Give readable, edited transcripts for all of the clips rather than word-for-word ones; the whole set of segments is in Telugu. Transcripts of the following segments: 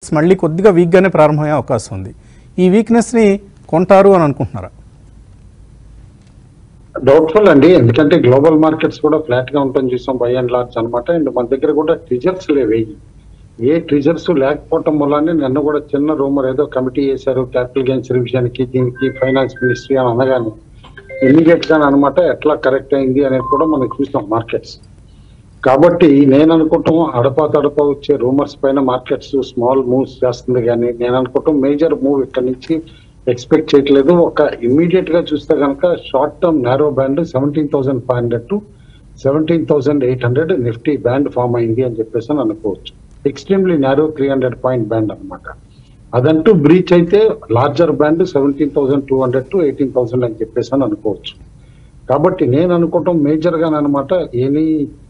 మార్కెట్స్ మళ్ళీ కొద్దిగా వీక్గానే ప్రారంభమయ్యే అవకాశం ఉంది. ఈ వీక్నెస్ని కొంటారు అని అనుకుంటున్నారా? డౌట్ఫుల్ అండి, ఎందుకంటే గ్లోబల్ మార్కెట్స్ కూడా ఫ్లాట్ గా ఉంటుంది చూసాం బై అండ్ లార్జ్ అనమాట. అండ్ మన దగ్గర కూడా ట్రిజర్స్ లేవు, ఏ ట్రిజర్స్ లేకపోవటం వల్లనే నిన్న కూడా చిన్న రూమర్ ఏదో కమిటీ చేశారు క్యాపిటల్ గెయిన్స్ రివిజన్ కి, దీనికి ఫైనాన్స్ మినిస్ట్రీ అని అనగానే ఇమీడియట్ గా అనమాట ఎట్లా కరెక్ట్ అయింది అనేది కూడా మనం చూసాం మార్కెట్స్. కాబట్టి నేను అనుకుంటాం అడపా వచ్చే రూమర్స్ పైన మార్కెట్స్ స్మాల్ మూవ్స్ చేస్తుంది, కానీ నేను అనుకుంటాం మేజర్ మూవ్ ఇక్కడ నుంచి ఎక్స్పెక్ట్ చేయట్లేదు. ఒక ఇమ్మీడియట్ గా చూస్తే కనుక short term narrow band 17,500 to 17,800 Nifty band form అయింది అని చెప్పేసి అని అనుకోవచ్చు. ఎక్స్ట్రీమ్లీ నారో 300 పాయింట్ బ్యాండ్ అనమాట. అదంటూ బ్రీచ్ అయితే లార్జర్ బ్యాండ్ 17,200 to 18,000 అని చెప్పేసి అని అనుకోవచ్చు. కాబట్టి నేను అనుకోవటం మేజర్ గా అనమాట ఎనీ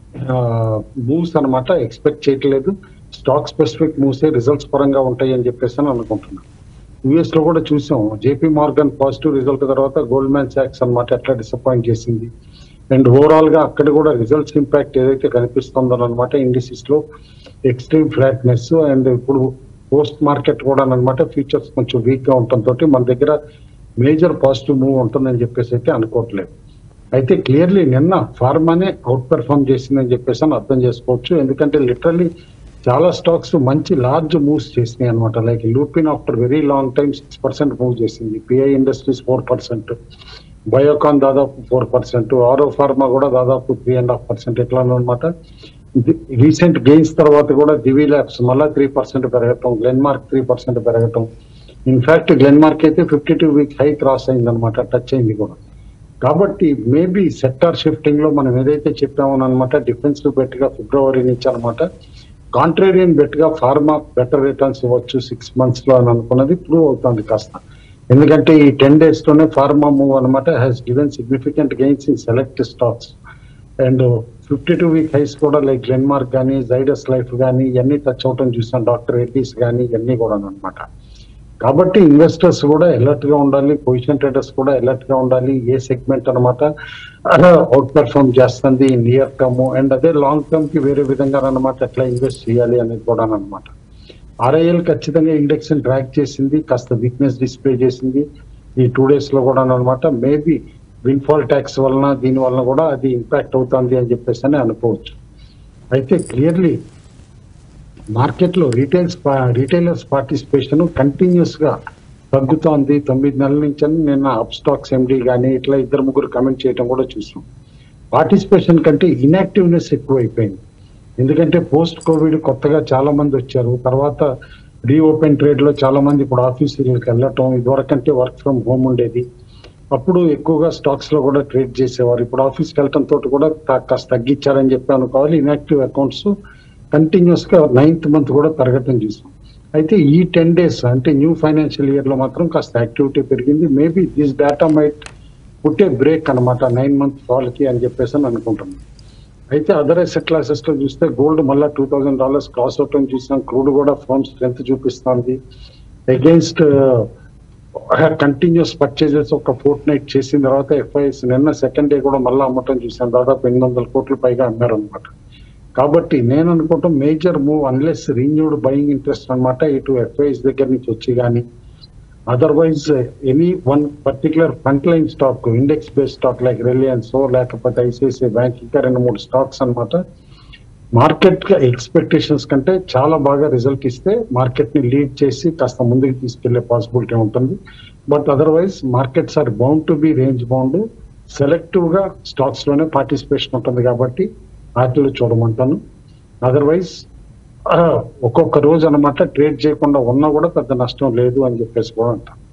మూవ్స్ అనమాట ఎక్స్పెక్ట్ చేయట్లేదు. స్టాక్ స్పెసిఫిక్ మూవ్స్ రిజల్ట్స్ పరంగా ఉంటాయి అని చెప్పేసి అని అనుకుంటున్నాను. యుఎస్ లో కూడా చూసాం, జేపీ మార్గన్ పాజిటివ్ రిజల్ట్ తర్వాత గోల్డ్మ్యాన్ సాక్స్ అనమాట ఎట్లా డిసప్పాయింట్ చేసింది. అండ్ ఓవరాల్ గా అక్కడ కూడా రిజల్ట్స్ ఇంపాక్ట్ ఏదైతే కనిపిస్తుందో అనమాట ఇండిసెస్ లో ఎక్స్ట్రీమ్ ఫ్లాట్నెస్. అండ్ ఇప్పుడు పోస్ట్ మార్కెట్ కూడా అనమాట ఫ్యూచర్స్ కొంచెం వీక్ గా ఉండటంతో మన దగ్గర మేజర్ పాజిటివ్ మూవ్ ఉంటుందని చెప్పేసి అయితే అనుకోవట్లేదు. అయితే క్లియర్లీ నిన్న ఫార్మానే అవుట్ పెర్ఫార్మ్ చేసిందని చెప్పేసి అని అర్థం చేసుకోవచ్చు. ఎందుకంటే లిటరల్లీ చాలా స్టాక్స్ మంచి లార్జ్ మూవ్స్ చేసినాయి అనమాట. Like Lupin after very long time 6% move చేసింది, పిఐ ఇండస్ట్రీస్ 4%, బయోకాన్ దాదాపు 4%, ఆరో ఫార్మా కూడా దాదాపు 3.5% ఇట్లా అనమాట. రీసెంట్ గెయిన్స్ తర్వాత కూడా దివి ల్యాబ్స్ మళ్ళీ 3% పెరగటం, గ్లెన్మార్క్ 3% పెరగటం. ఇన్ఫాక్ట్ గ్లెన్మార్క్ అయితే 52 వీక్ హై క్రాస్ అయింది అనమాట, టచ్ అయింది కూడా. కాబట్టి మేబీ సెక్టార్ షిఫ్టింగ్ లో మనం ఏదైతే చెప్పామో అనమాట డిఫెన్సివ్ బెట్ గా ఫిబ్రవరి నుంచి అనమాట కాంట్రేరియన్ బెట్ గా ఫార్మా బెటర్ రిటర్న్స్ ఇవ్వచ్చు 6 months లో అని అనుకున్నది ప్రూవ్ అవుతుంది కాస్త. ఎందుకంటే ఈ 10 days లోనే ఫార్మా మూవ్ అనమాట has given significant gains in select stocks. And 52 week highs కూడా లైక్ గ్లెన్మార్క్ కానీ, జైడస్ లైఫ్ కానీ ఇవన్నీ టచ్ అవటం చూసాం, డాక్టర్ రెడ్డీస్ కానీ ఇవన్నీ కూడా అనమాట. కాబట్టి ఇన్వెస్టర్స్ కూడా అలర్ట్ గా ఉండాలి, పొజిషన్ ట్రేడర్స్ కూడా అలర్ట్ గా ఉండాలి. ఏ సెగ్మెంట్ అనమాట అవుట్ పెర్ఫార్మ్ చేస్తుంది నియర్ టర్మ్, అండ్ అదే లాంగ్ టర్మ్ కి వేరే విధంగా అనమాట ఎట్లా ఇన్వెస్ట్ చేయాలి అనేది కూడా అనమాట. ఆర్ఐఎల్ ఖచ్చితంగా ఇండెక్స్ ని ట్రాక్ చేసింది, కాస్త వీక్నెస్ డిస్ప్లే చేసింది ఈ 2 days లో కూడా అనమాట. మేబీ విన్ఫాల్ ట్యాక్స్ వలన దీని వలన కూడా అది ఇంపాక్ట్ అవుతుంది అని చెప్పేసి అని అనుకోవచ్చు. అయితే క్లియర్లీ మార్కెట్ లో రీటైలర్స్ పార్టిసిపేషన్ కంటిన్యూస్ గా తగ్గుతోంది 9 నెలల నుంచి అని నిన్న అప్ స్టాక్స్ ఎండి కానీ ఇట్లా 2-3 కమెంట్ చేయడం కూడా చూసాం. పార్టిసిపేషన్ కంటే ఇన్యాక్టివ్నెస్ ఎక్కువైపోయింది. ఎందుకంటే పోస్ట్ కోవిడ్ కొత్తగా చాలా మంది వచ్చారు, తర్వాత రీఓపెన్ ట్రేడ్ లో చాలా మంది ఇప్పుడు ఆఫీసులకు వెళ్ళటం, ఇదివరకంటే వర్క్ ఫ్రమ్ హోమ్ ఉండేది, అప్పుడు ఎక్కువగా స్టాక్స్ లో కూడా ట్రేడ్ చేసేవారు. ఇప్పుడు ఆఫీస్కి వెళ్ళటంతో కూడా కాస్త తగ్గించారని చెప్పి అనుకోవాలి. ఇన్యాక్టివ్ అకౌంట్స్ కంటిన్యూస్ గా 9th month కూడా పెరగటం చూసాం. అయితే ఈ 10 days అంటే న్యూ ఫైనాన్షియల్ ఇయర్ లో మాత్రం కాస్త యాక్టివిటీ పెరిగింది. Maybe this data might put a brake అనమాట 9 month ఫాల్ కి అని చెప్పేసి అని అనుకుంటున్నాం. అయితే అదర్ అసెట్ క్లాసెస్ లో చూస్తే గోల్డ్ మళ్ళీ $2,000 క్రాస్ అవటం చూసాం. క్రూడ్ కూడా ఫర్మ్ స్ట్రెంత్ చూపిస్తుంది అగేన్స్ట్ కంటిన్యూస్ పర్చేజెస్. ఒక ఫోర్ట్ నైట్ చేసిన తర్వాత ఎఫ్ఐఎస్ నిన్న సెకండ్ డే కూడా మళ్ళీ అమ్మటం చూసాం, దాదాపు 800 కోట్లు పైగా అమ్మారు అనమాట. కాబట్టి నేను అనుకుంటాం major move unless renewed buying interest అనమాట ఇటు ఎఫ్ఐఎస్ దగ్గర నుంచి వచ్చి కానీ, otherwise any one particular front line stock index based stock like Reliance లేకపోతే ఐసిఐసిఐ బ్యాంక్ ఇంకా 2-3 స్టాక్స్ అనమాట మార్కెట్ ఎక్స్పెక్టేషన్స్ కంటే చాలా బాగా రిజల్ట్ ఇస్తే మార్కెట్ ని లీడ్ చేసి కాస్త ముందుకు తీసుకెళ్లే పాసిబిలిటీ ఉంటుంది. But otherwise markets are bound to be range bound, selective గా స్టాక్స్ లోనే పార్టిసిపేషన్ ఉంటుంది కాబట్టి వాటిలో చూడమంటాను. అదర్వైజ్ ఒక్కొక్క రోజు అనమాట ట్రేడ్ చేయకుండా ఉన్నా కూడా పెద్ద నష్టం లేదు అని చెప్పేసి కూడా అంటాను.